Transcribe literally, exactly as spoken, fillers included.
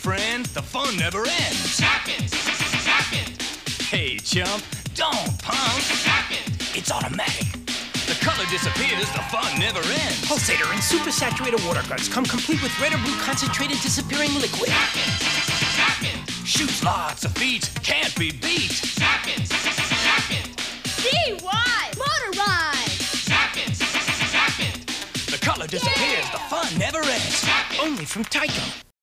friend, the fun never ends. Zap It! Zap It! Hey, chump, don't punk. Zap It! It's automatic. The color disappears, the fun never ends. Pulsator and supersaturated water guards come complete with red or blue concentrated disappearing liquid. Zap It! Zap It! Shoots lots of feet, can't be beat. Zap It! Zap It! D Y Motor Ride! Zap It! Zap It! The color disappears, the fun never ends. Only from TYCO.